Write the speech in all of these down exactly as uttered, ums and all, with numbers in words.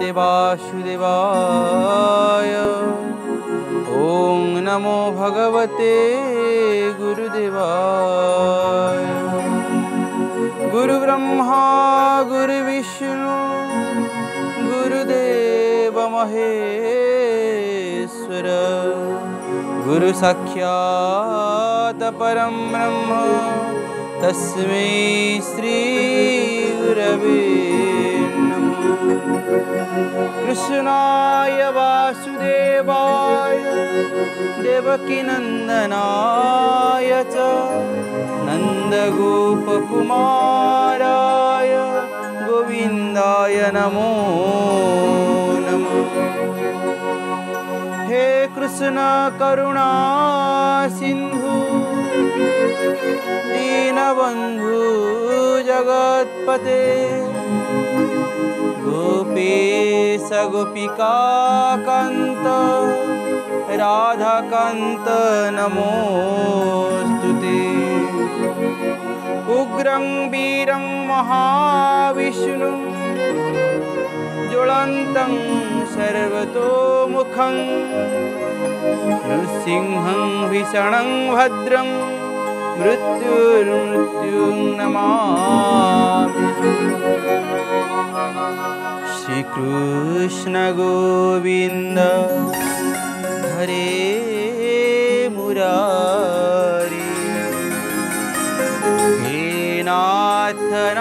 नमस्ते वासुदेवाय। ओम नमो भगवते गुरुदेवाय। गुरु ब्रह्मा गुरु विष्णु गुरुदेव महेश्वर। गुरु साक्षात् परम ब्रह्म तस्मै श्री गुरवे नमः। कृष्णाय वासुदेवाय देवकी नंदनाय च नंदगोपकुमाराय गोविंदाय नमो नमः। हे कृष्ण करुणा सिंधु दीनबंधु जगत्पते गोपेश गोपिका कांत राधाकांत नमोस्तुते। उग्रं वीरं महाविष्णु ज्वलन्तं सर्वतोमुखं नृसिंहं भीषणं भद्रं मृत्युर्मृत्युं नमामि। श्री कृष्ण गोविंद हरे मुरारी। हे नाथ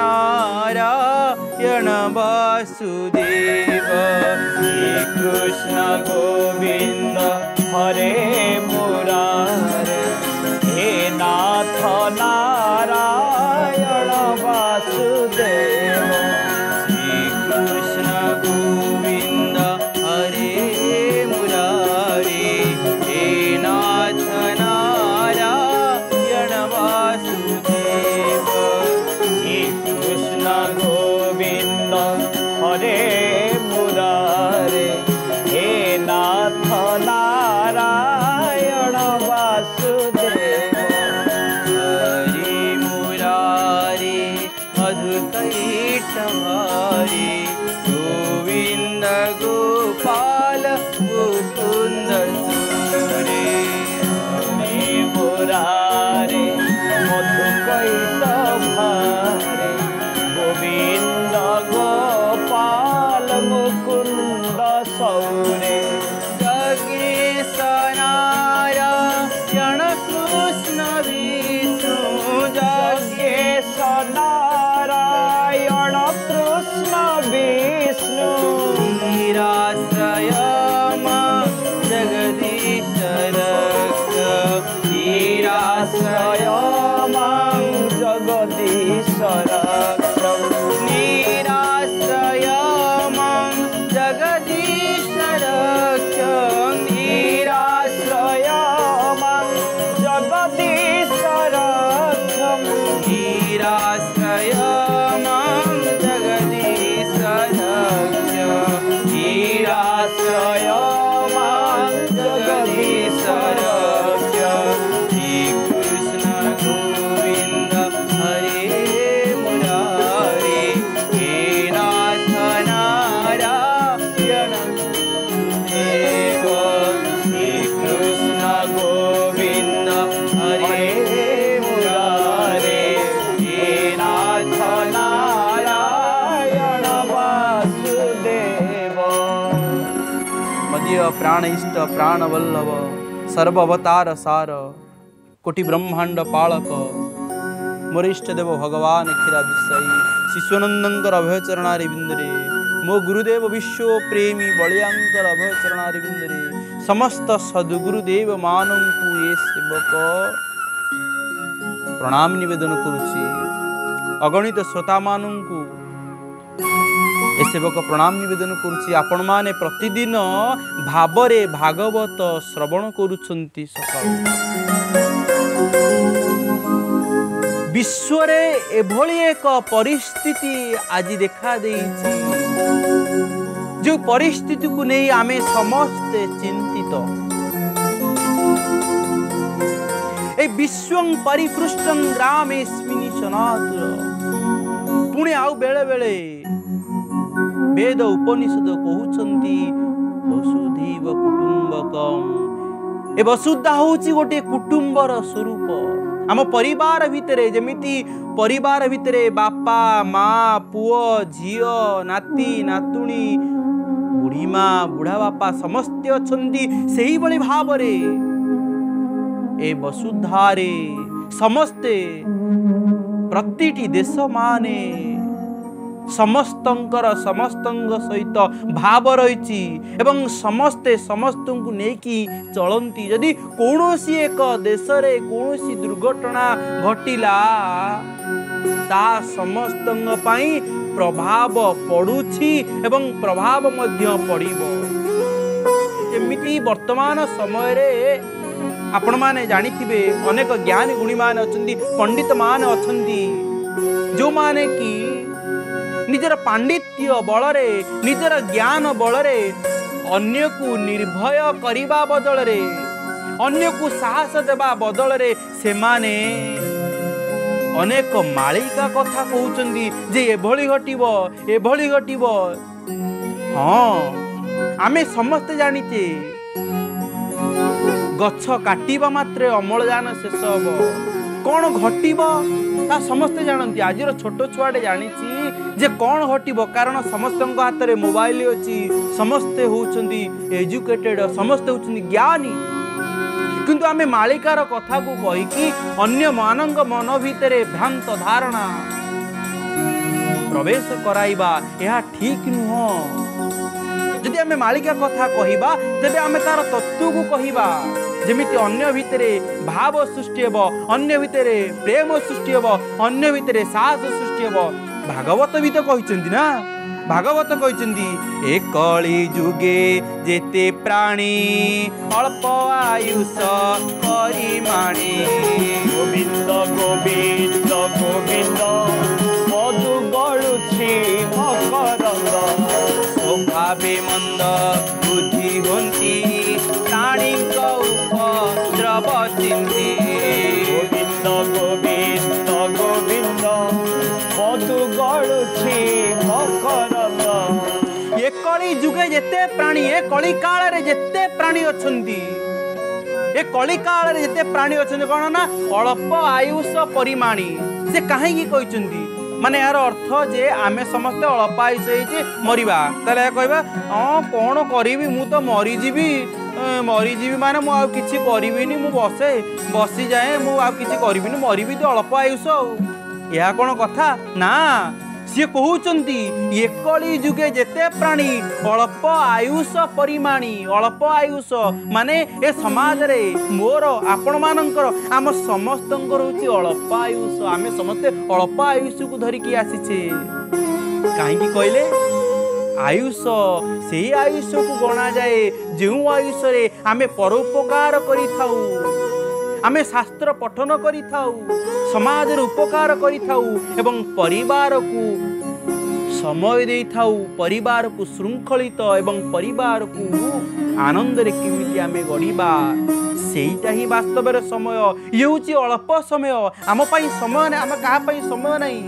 नारायण वासुदेव। श्री कृष्ण गोविंद हरे मुरारे। हे नाथ नारायण वासुदेव। श्री कृष्ण गोविंद हरे मुरारी। हे नाथ नारायण वासुदेव। श्री कृष्ण गोविंद हरे मुरारे। हे नाथ नारायण वासुदेव। हरे मुरारी मधुकैटभारी गोविंद गोपाल मुकुंद सुरे। हरे मुरारे मधुकैटभारे गोविंद गोपाल मुकुंद सौरे। जगेश नारायण कृष्ण विष्णु जगेश नारायण कृष्ण विष्णु। निराश्रय जगदीश रक्ष। निराश्रय मां जगदीश रक्ष। निराश्रय मां जगदीश रक्ष। निराश्रय मां जगदीश रक्ष। निराश्रय मां जगदीश रक्ष। निराश्रय मां जगदीश रक्ष। श्री कृष्ण गोविंद हरे मुरारी। हे नाथ नारायण देव। श्री कृष्ण गोविंद हरे मुरारी। हे नाथ नारायण वासुदेव। मदीय प्राण इष्ट प्राण वल्लभ सर्वअवतार सार कोटि ब्रह्मांड पालक मोर इष्ट देव भगवान क्षीरादिसाई शिशुनंदनकर अभय चरणारी बिंदरे मो गुरुदेव विश्व प्रेमी बलियांकर अभय चरणारी बिंदरे समस्त सद्गुरुदेव मानंकु ये सेवक प्रणाम निवेदन करुछि। अगणित श्रोता मानंकु ए सेवक प्रणाम निवेदन करुछि। आपण माने प्रतिदिन भावरे भागवत श्रवण करुछंती। सकाळ विश्वरे एभली एक परिस्थिति आज देखा देइछि जो परिस्थिति को नहीं आमे समस्ते चिंतित। ए विश्वं परिपृष्टं ग्रामेस्मिन् सनातुर पुणे आउ बेले बेले वेद उपनिषद कहउछंती वसुधैव कुटुंबकम। ए वसुधा होची गोटे कुटुंबर स्वरूप। आम परिवार भितरे जेमिति परिवार भितरे बापा माँ पुओ झियो नाती नातुणी बुढ़ी माँ बुढ़ा बापा समस्ते अछंती सेही बळी भावरे ए वसुधारे समस्ते प्रतिटी देश माने समस्तंकर समस्तंग सहित भाव रही एवं समस्ते समस्त को नेकी चलती। यदि कौनसी एक देश रे कौनसी दुर्घटना घटिला ता समस्तंग पाई प्रभाव पड़ुछि एवं प्रभाव मध्य पड़िबो। जेमिति वर्तमान समय रे आपण माने जानिथिबे अनेक ज्ञानी गुणी मान अछंती पंडित मान अछंती जो माने की निजर पांडित्य बलरे निजर ज्ञान बलरे अन्य को निर्भय करिबा बदलरे अन्य को साहस देबा बदलरे से माने अनेक मालिका कथा कहउचंदी जे एभली घटिबो एभली घटिबो। हाँ आमे समस्त जानिचे गछ काटिबा मात्रे अम्लजान शेष हबो कौन घटिबो ता समस्ते जानती। आज छोट छुआटे जानी जे कौन घटिबो कारण समस्त हाथ में मोबाइल अच्छी समस्ते होउचंदी एजुकेटेड समस्ते होउचंदी ज्ञानी किंतु आमे मालिकार कथा को कहीकि अन्य मानंग मन भितरे भ्रांत धारणा प्रवेश कराइबा यह ठीक नुह। यदि आमे मालिका कथा कहिबा तेबे आमे तार तत्व को कहिबा जेमिति अन्य भितरे भाव सृष्टि हेब अन्य भितरे प्रेम सृष्टि हेब अन्य भितरे साहस सृष्टि हेब। भागवत भी तो कहते ना भागवत कहते ए कली जुगे जेते प्राणी अल्प आयुष परिमाणी गोविंद गोविंद गोविंद मधु गलुछि मकरंद स्वभावे मंद बुद्धि होती प्राणी उपद्रव चिंती गोविंद गोविंद गोविंद मधु गलुछि मकरंद। ये कली जुगे जेते प्राणी ए कली काल रे जेते प्राणी अछंती ए कली काल रे जेते प्राणी अछंती कोन ना अल्प आयुष परिमाणी से काहे की कहचंती माने यार अर्थ जे आमे समस्त अल्प आयुष हे मरिबा तले कहबा हां कोन करिवि मु तो मरि जीवी मरी जीवी माने मु आ किछि करिविनी मु बसे बसी जाए मु आ किछि करिविनी मरिबि तो अल्प आयुष या कोन कथा ना सी कहउचंती ये कली जुगे जेते प्राणी अल्प आयुष परिमाणी अल्प आयुष माने ए समाज रे मोर आपण मानकर आम समस्तंकर होची अल्प आयुष आमे समस्ते अल्प आयुष को धरि की आसीछे काहे की कहले आयुष से आयुष को गणा जाए जो आयुष रे आमे परोपकार करि थाउ आमे शास्त्र पठन करि थाउ समाज रे उपकार करि थाउ एवं परिवार को समय दे थाउ परिवार को श्रृंखलित एवं परिवार को आनंद रे किमिति आमे गढ़िबा सेईटा ही वास्तव रे समय ये होची अल्प समय आम पई समय नै आम का पई समय नै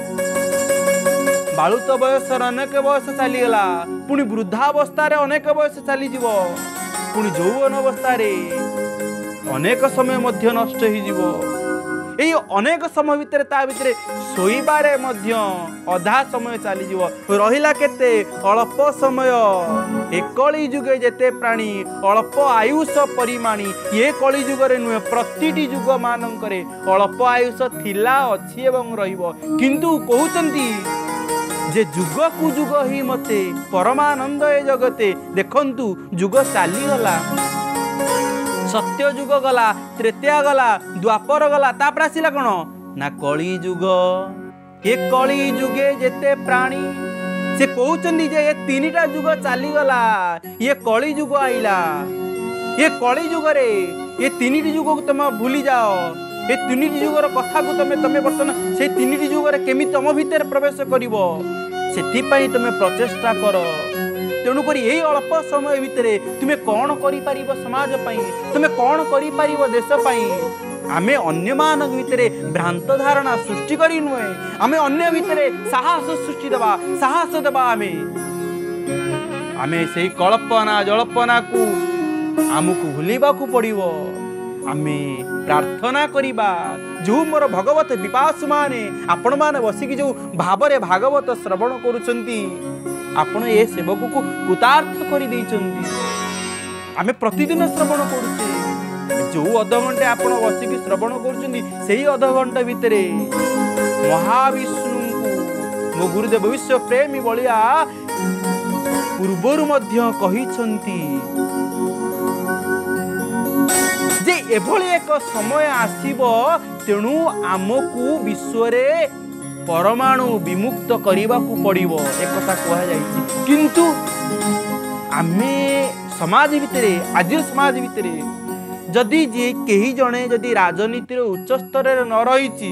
बालुत बयस अनेक बयस चलीगला पुणी वृद्धावस्था अनेक बयस चली जीव पुणी यौवन अवस्था अनेक समय मध्य नष्ट हो अनेक समय भितर ता भितर शोइबारे मध्य अधा समय चली जीव रहिला केते अल्प समय ए कली जुगे जेते प्राणी अल्प आयुष परिमाणी ये कली जुगरे नुहे प्रतिटी जुग मानकरे अल्प आयुष थिला अछि एवं रहिबो किंतु कहउचंती जे जुग कु जुग ही मते परमानंद ए जगते देखंतु जुग चाली गला सत्य जुग गला त्रेता गला द्वापर गला तापर आसिला कोन ना कली जुग ए कली जुगे जेते प्राणी से कहउचंदी जे ए तीनटा जुग चाली गला ये कली जुग आइला ये कली जुग रे ये तीनटी जुग को तुम भूली जाओ ये तीनटी जुगर कथा को तुम तुम बर्तमान से तीनटी जुगर केमी तुम भितर प्रवेश करिवो सेथिपाई तुम प्रचेष्टा कर तेणुक यही अल्प समय भितर तुम्हें कौन कर समाज तुम्हें कौन कर देश आमे अन्य मान भितर भ्रांत धारणा सृष्टि करी नुहे आमे अन्य भितर साहस सृष्टि देवा साहस देवा आमे आमे से कल्पना जल्पना को आमको भूलिबा को पड़िबो। आमे प्रार्थना करिबा जो मोर भगवत विपासु माने आपण माने बसिकी जो भावरे भागवत श्रवण करुचंती आपण ए सेवक को कृतार्थ करि दैचंती। आमे प्रतिदिन श्रवण करूचे जो अधघंटे आपण बसिकी श्रवण करुचंती सेही अधघंटा भितरे महाविष्णु को मो गुरुदेव विश्व प्रेमी बलिया पूर्वरु मध्य कहिसंती जे एभली एक समय आसीबो तेणु आमको विश्व रे परमाणु विमुक्त करने को पड़ो एक कथा कह किंतु आमे समाज भितर आज समाज भितर जदि जे कही जड़े जदि राजनीतिर उच्च स्तर न रही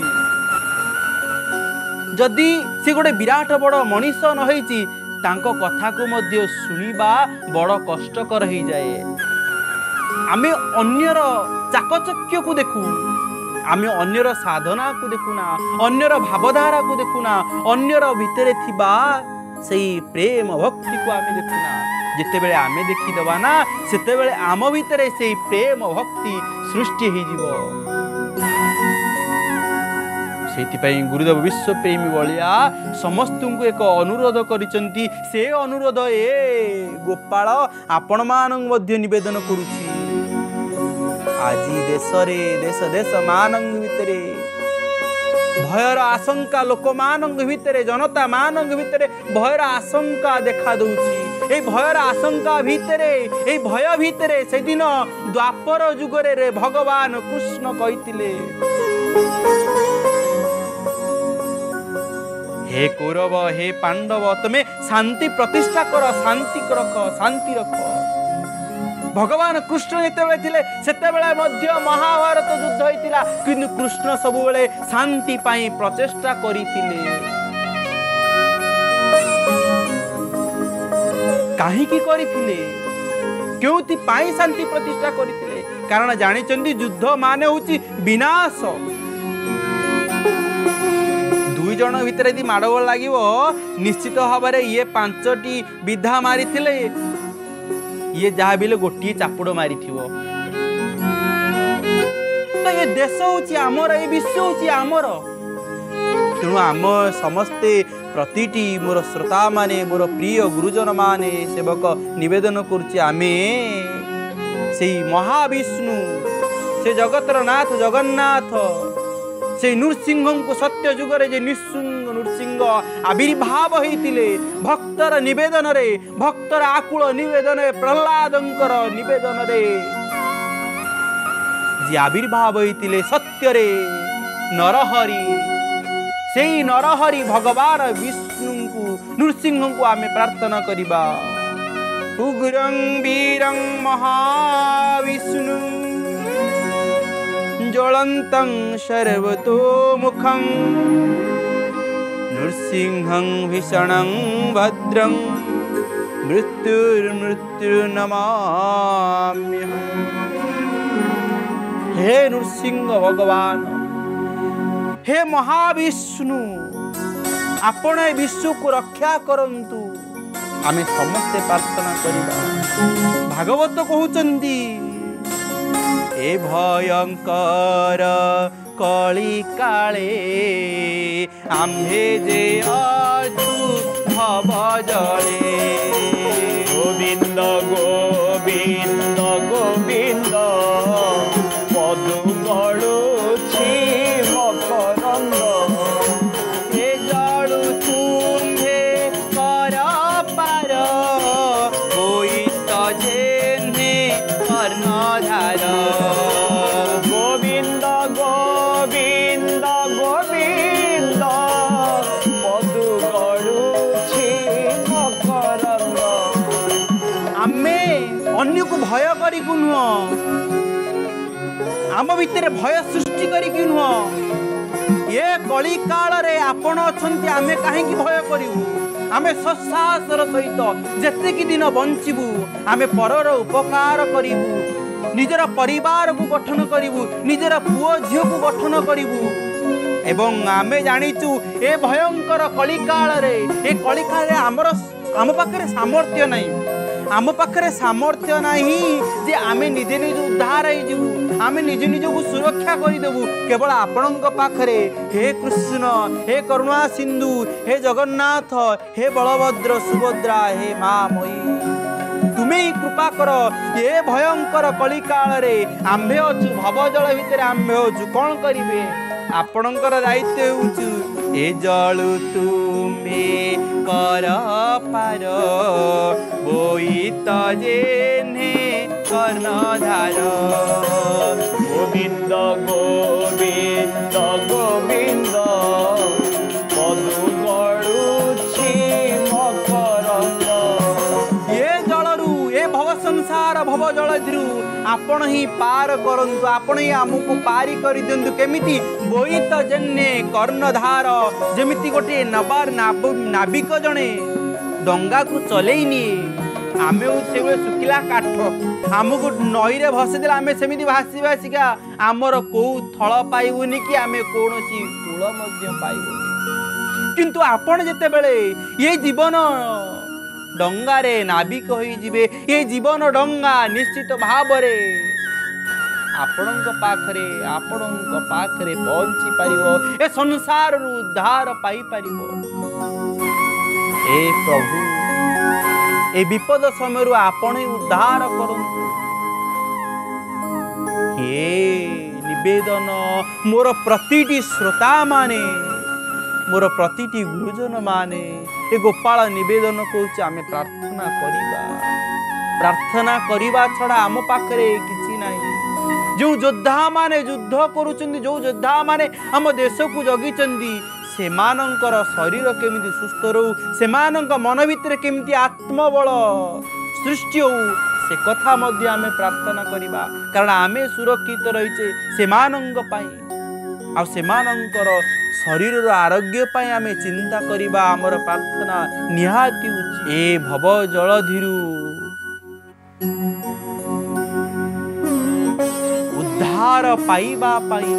जदि से गोटे विराट बड़ मनीष न होइछि तांको कथा को मध्य सुनिबा बड़ कष्टकर हो जाए। आमे अन्यर चाकचक्य को देखू आमे अन्यर साधना को देखुना अन्यर भावधारा को देखुना अन्यर भितरे थिबा सेई प्रेम भक्ति को आमे देखुना जिते बेले आमे देखी दबा ना सेते बेले आम भितरे सेई प्रेम भक्ति सृष्टि हो जिवो। सेतिपई गुरुदेव विश्व प्रेमी बलिया समस्त को एक अनुरोध करिसंती से अनुरोध ए गोपाल आपण मानन मध्य निवेदन करूची। आज देश रे देश देश मानंग भितरे भयर आशंका लोक मानंग भितरे जनता मानंग भितरे भयर आशंका देखा दउची। ए भयर आशंका भितरे ए भय भितरे से दिन द्वापर जुगरे रे भगवान कृष्ण कहितिले हे कौरव हे पांडव तमे शांति प्रतिष्ठा कर शांति रख शांति रख। भगवान कृष्ण जेतेबेले थिले सेतेबेले मध्य महाभारत युद्ध होइतिला किंतु कृष्ण सबुबेले शांति पाई प्रचेष्टा करितिले। काहे की करितिले केउति पाई शांति प्रतिष्ठा करितिले कारण जानिचंदी युद्ध माने होची विनाश। दुई जन भितर यदि माड़गोल लागिवो निश्चित भाव ये पांचटी विधा मारी थिले ये जहाँ भी गोटे चापुड़ मारी थो। तो ये देश हूँ आमर ये विश्व हूँ आमर तेणु आम समस्ते प्रतिटी मोर श्रोता माने मोर प्रिय गुरुजन माने सेवक निवेदन करुचे आमे से महाविष्णु से जगतर नाथ जगन्नाथ से नृसिंह को सत्य युगरे जे निसुंग नृसिंह आविर्भाव होइतिले भक्तर निवेदन रे भक्तर आकुल निवेदन प्रहलादंकर निवेदन रे जे आविर्भाव होइतिले सत्य रे नरहरि से नरहरि भगवान विष्णु को नृसिंह को आमे प्रार्थना करिबा। उग्रं वीरं महाविष्णु ज्वलन्तं सर्वतोमुखं नृसिंहं भीषणं भद्रं मृत्युर्मृत्युर्नमाम्यहम्। हे नृसिंह भगवान हे महाविष्णु आपण विश्व को रक्षा करंतु आमे समस्ते प्रार्थना करिबा। भागवत कहउचंदी ए भयंकर कली काले आम्भे जे अछु भव जले। गोविंद गोविंद गोविंद मधु गळुछि मकरंद ए जळु तुम्भे कर पार होइत जेने कर्णधार। गोविंद गोविंद गोविंद मधु गळुछि मकरंद। आमे अन्य को भय करी नुह आम भितर भय सृष्टि करी नुह ये कली काल रे आपण अछंती आमे काहे की भय करिवु। आमे ससाहसर सहित जेतिकी दिन बंचिबु आमे परर उपकार करिवु निजर परिवार को गठन करिवु निजर पुओ झियो को गठन करिवु एवं आमे जानिचु ए भयंकर कली काल रे ए कली काल रे हमर आम पाखे सामर्थ्य नहीं आम पाखे सामर्थ्य नहीं जे आमे निजे निज उद्धार हो आमे निज निज को सुरक्षा करदेबू केवल आपण पाखरे हे कृष्ण हे करुणा सिंधु हे जगन्नाथ हे बलभद्र सुभद्रा हे माँ मई तुम्हें ही कृपा कर ये भयंकर कली काल रे आंबे अच्छु भवजल भितर आंबे अच्छु कौन करिवे आपणकर दायित्व होउछु ए जलु तुम्हें कर पार बोईत जेने कर्णधार गोविंद गोविंद गोविंद मधु गड़ुछि मकरंद ये जलरू ए भव संसार भव जलधिरू आपण ही पार करंतु आपण ही आमको पारी कर दिंतु केमिति बोईत जन्ने कर्णधार जेमिति गोटे नबार नाविक जणे डंगा को चलेनी आमे से सुखिला काठ आमको नई रे भसे देला आमे सेमिति भासी भासिका आमर को थल पाइबुनी कि आमे कोनोसी कूल मध्य पाइबुनी किंतु आपण जेते बेले ये जीवन डंगारे नाविक होई जिबे ये जीवन डंगा निश्चित भावरे आपणक पाखरे आपणक पाखरे पहुंची पारिबो ए संसार रु उद्धार पाई पारिबो ए प्रभु ए विपद समय रु आपण ही उद्धार करंतु हे निवेदन मोर प्रतिटी श्रोता माने मोर प्रतिटी गुरुजन माने ए गोपाल निवेदन कौच आमे प्रार्थना करिबा प्रार्थना करिबा छड़ा आम पाखरे किछि नाही जो योद्धा माने युद्ध करूचंदी जो योद्धा माने आम देश को जगिचंदी सेमानंकर शरीर केमिति सुस्थ रहू सेमानंक मन भितर केमिति आत्मबल सृष्टि हो से कथा मध्य आमे प्रार्थना करिबा कारण आमे सुरक्षित रहिचे सेमानंक पई आ सेमानंकर शरीर आरोग्य पाई आमे चिंता करिबा आमर प्रार्थना निहाती उचित ए भव जलधिरू उद्धार पाइबा पाई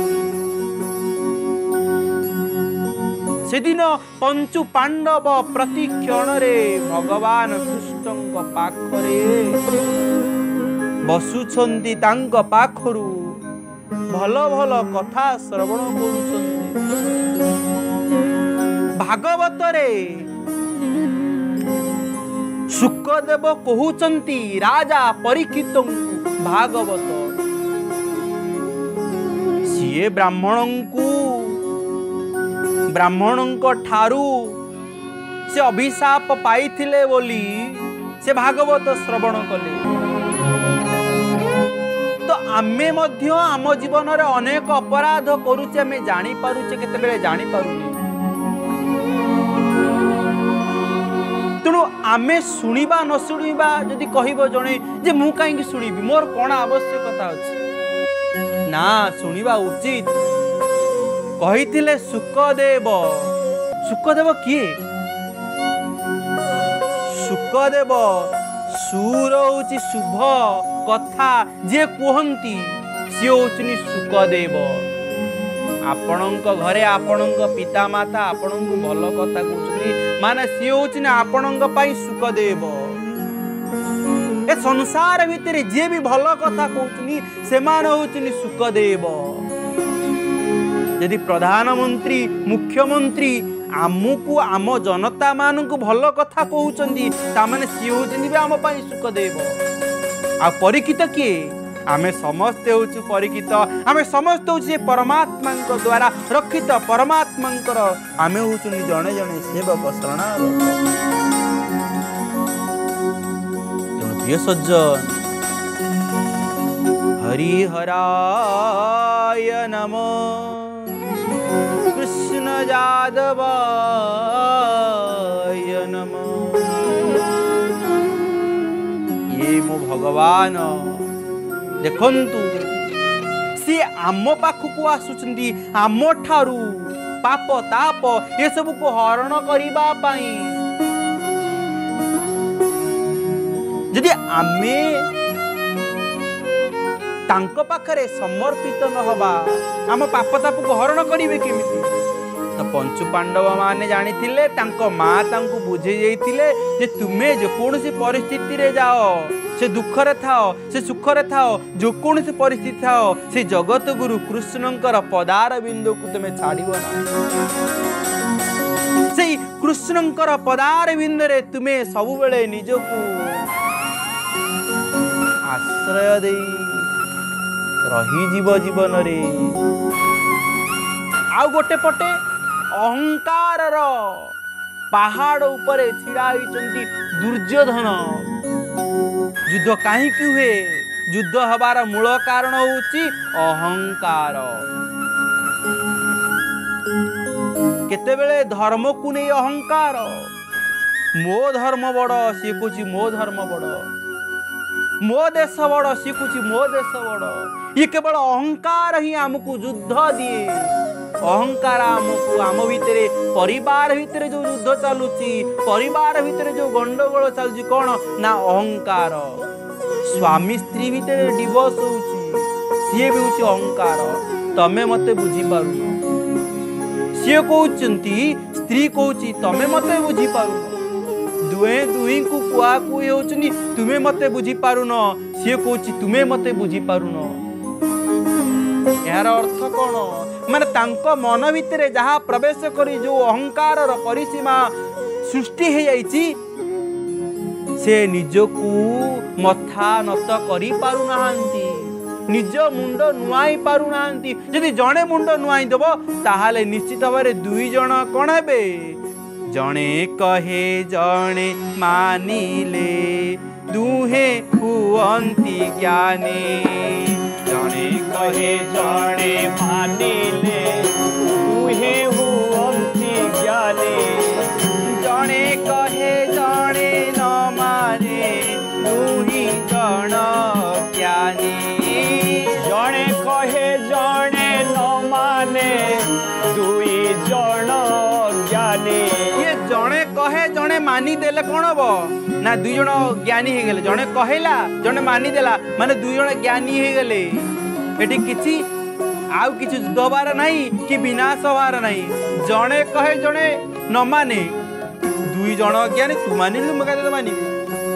सेदिन पंचु पांडव प्रति क्षण रे भगवान कृष्णଙ୍କ पाखरे बसुछंती तांक पाखरु भल भल कथा श्रवण करुछंती भागवत रे शुकदेव कहउचंती राजा परीक्षित भागवत सीए ब्राह्मण को ब्राह्मण ठारू से अभिशाप पाइथिले बोली से भागवत श्रवण कले तो आमे मध्य आम जीवन रे अनेक अपराध करूचे आमे जानी पारुचे केते बेले जानी पारुनी तेणु आमे सुनिबा न सुनिबा जदि कहबो जणे जे मु काई सुनिबी मोर कोन आवश्यकता अछि ना सुनिबा उचित कहिथिले सुकदेव सुकदेव किए सुकदेव सुर होची शुभ कथा जे कहती सी होचनी सुकदेव आपणक घरे आपणक पिता माता आपणक भल कथा कहउछनी माने सी होचनी आपणक पई सुकदेव ए संसार भितर जे भी भल कथा कहउछनी से मान होचनी सुकदेव यदि प्रधानमंत्री मुख्यमंत्री आमको आम जनता मान को भल कथा कहउछंदी ता माने सी होचनी भी आम पई सुकदेव आ परीक्षित किए आमे समस्त होचु परीक्षित आमे समस्त होचु परमात्मा द्वारा रक्षित परमात्मा आमे होचु जने जने सेवक शरणागत प्रिय सज्जन हरिहराय नमो कृष्ण यादवाय नमो ये मो भगवान देखंतु सी आम पाखक आसुचंदी आम ठारू पाप ताप ये सब को हरण करिबा पाई यदि आमे तांको पाखरे समर्पित न हबा आम पाप ताप को हरण करिवे केमिति तो पंचु पांडव माने जानी थिले तांको माँ तांको बुझे जाइथिले जे तुमे जो कौन परिस्थिति रे जाओ से दुख रे थाओ से सुख रे थाओ जो कौन परिस्थिति थाओ से जगत गुरु कृष्णंकर पदार बिंदु को तुमे छाड़िबो ना से कृष्णंकर पदार बिंदु रे तुमे सब बेले निजकू आश्रय दे रही जीव जीवन रे। आउ गोटे पटे अहंकार पहाड़ उपरे छिड़ा होइचंती दुर्योधन। युद्ध कहीं हुए युद्ध हबार मूल कारण होउची अहंकार। केतेबेले धर्म को नहीं अहंकार मो धर्म बड़ सी कुछ मो धर्म बड़ मो देश बड़ सी कुछ मो देश बड़। ये केवल अहंकार ही आमको युद्ध दिए। अहंकार आमको आम भितर परिवार भितर जो युद्ध चलुची परिवार भितर जो गंडगोल चलुची कौन ना अहंकार। स्वामी स्त्री भितर डिवोर्स होउची सी भी होउची अहंकार। तमे मते बुझी पारुनो सी कहउचंती स्त्री कहउची तमे मते बुझी पारुनो। दुए दुई को कुआ कुई होउचनी तुमे मते बुझी पारुनो सी कहउची तुमे मते बुझी पारुनो। यार अर्थ कौन माने तांको मन भितर जहाँ प्रवेश करी जो अहंकार परिसीमा सृष्टि हो जाइछि से निजकू मथा नत करि पारु नाहांती निज मुंड नुआई पारु नाहांती। यदि जणे मुंड नुआई देबो ताहाले निश्चित भाबरे दुई जण कोन हेबे जणे कहे जणे मानिले दुहे हुअंती ज्ञानी। जणे कहे जणे मानिले दुहे हुअंती ज्ञानी। जणे कहे जणे न माने दुही जण ज्ञानी। जणे कहे जणे न माने दुई जण ज्ञानी। ये जणे कहे जणे मानी देले कौन हम ना दुई जण ज्ञानी हो गले। जणे कहला जणे मानी देला माने दुई जण ज्ञानी हो गले। एटी किछि आउ किछि युद्ध हबार नहीं कि विनाश हबार नहीं। जणे कहे जणे न माने दुई जण ज्ञानी तू मानिलु मगा मानिबी।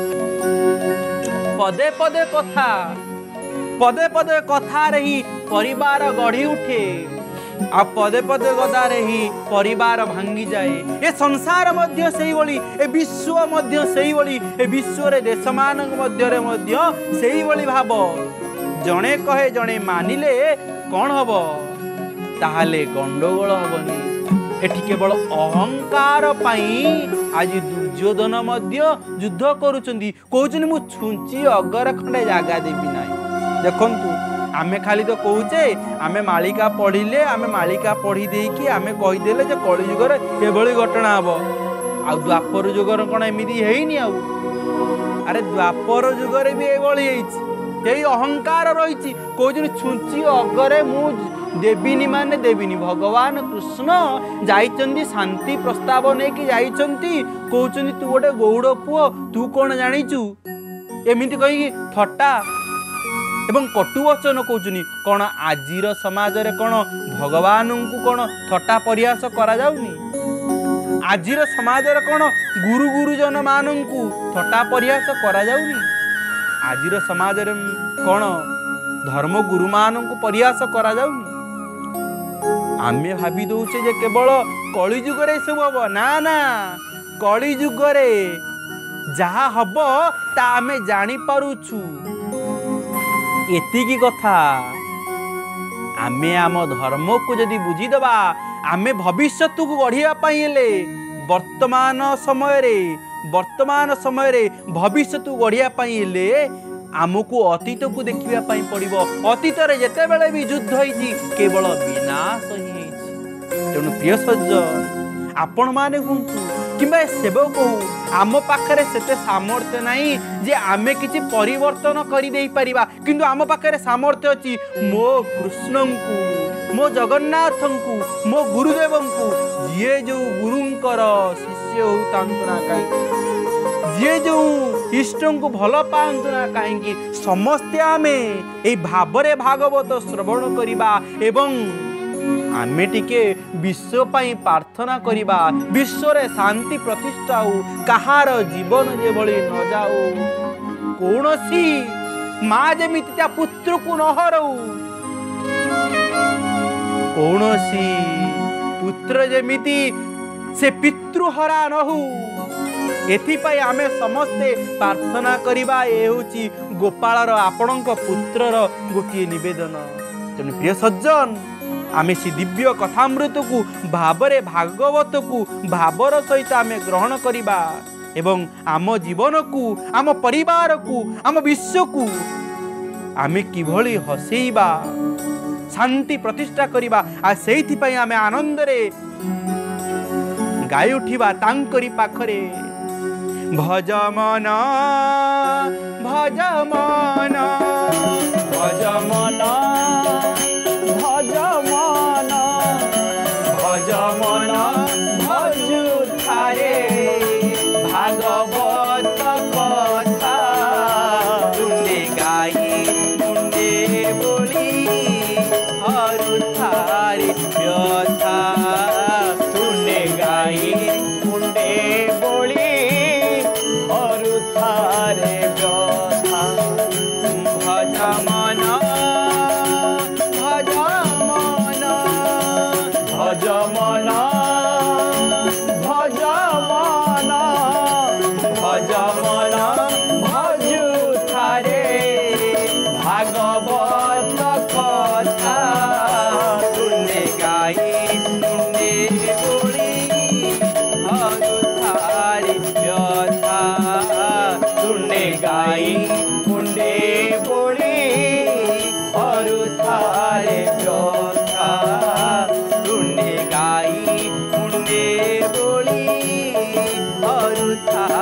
पदे पदे कथा पदे पदे कथा रही परिवार गढ़ी उठे आ पदे पदे गदा रही परिवार भांगी जाए। ए संसार मध्य सेही भली ए विश्व मध्य सेही भली ए विश्व रे देश मान मध्य रे मध्य सेही भली भाव। जणे कहे जणे मानिले कौन हब ताहाले गंडगोल हबनी। एठी केवल अहंकार पाई आज दुर्योधन मध्य युद्ध करूचंदी कहउचनी मु छुंची अगर खंडे जागा देबी नाही। देखंतु आमे खाली तो कहूचे आमे मालिका पढ़िले आमे मालिका पढ़ी देकी आमे कही देले जे कली युग रे एभली घटना हबो। आ द्वापर युग रे कोन एमिदी हेइनी आ अरे द्वापर युग रे भी एभली हेइछि। यही अहंकार रही कौन छुंची अगरे मु देविनी माने देविनी। भगवान कृष्ण जाइचंदी शांति प्रस्ताव नेकी जाइचंती कहउचंदी तू गोटे गौड़ पुओ तू कौन जानिचु एमिति कही थट्टा एवं कटु वचन कहउचनी। कौन आजिर समाज रे कौन भगवान को कौन थट्टा परिहास करा जाउनी। आजिर समाज रे कौन गुरु गुरुजन मानंकु थट्टा परिहास करा जाउनी। आजिर समाज रे कौन धर्म गुरु मान को परिहास करा जाउनी। आमे भाभी दउचे जे केवल कली युग रे सब हबो ना ना कली युग रे जहा हबो ता आमे जानि पारुछु। एतिकी कथा आमे आम धर्म को जदि बुझी दबा आमे भविष्य को गढ़िया पाई हेले वर्तमान समय रे वर्तमान समय रे भविष्य को गढ़िया पाई हेले आमको अतीत को देखिया पाई पड़िबो। अतीत रे जेते बेले भी युद्ध होईची केवल विनाश ही होईची। तेणु प्रिय सज्जन आपण माने हुंतु किंबा सेवक हो आम पाखरे सेते सामर्थ्य नहीं जे आमे किछि परिवर्तन करि देई परिबा किंतु आम पाखरे सामर्थ्य अछि मो कृष्णंकु मो जगन्नाथंकु मो गुरुदेवंकु जे जो गुरुंकर शिष्य हो तांतु ना काई जे जो इष्टं को भल पांतु ना काई समस्ते आमे ए भावरे भागवत श्रवण करिबा एवं आमे टिके विश्व पाई प्रार्थना करिबा, विश्व रे शांति प्रतिष्ठा हो, कहार जीवन जे भली न जाओ, कौनसी माँ जेमिति ता पुत्र को न हरऊ, कौनसी पुत्र जेमिति से पितृहरा न हो। एथिपाई आमे समस्ते प्रार्थना करिबा। ए होची गोपालर आपणक पुत्रर गोटे निवेदन। तेणु प्रिय सज्जन, आमे सी दिव्य कथामृत को भावरे भागवत को भावर सहित आमे ग्रहण करिबा एवं आम जीवन को, आम परिवार को, आम विश्व को आमे किभली हसेइबा, शांति प्रतिष्ठा करिबा। आ सेइथिपाई आमे आनंद रे गाय उठिबा तांकरी पाखरे। भज मन भज मन भज मन भज मन भज मन भजु थारे भागवत कथा तुंडे गाई मुंडे बोली हरु थारे व्यथा तुंडे गाई मुंडे बोली हरु थारे व्यथा। भज मन भज मन भज मन भज मन भज मन भजु थारे भागवत कथा तुंडे गाई तुंडे बोली हरु थारे व्यथा तुंडे गाई मुंडे बोली हरु थारे व्यथा तुंडे गाई मुंडे बोली हरु थारे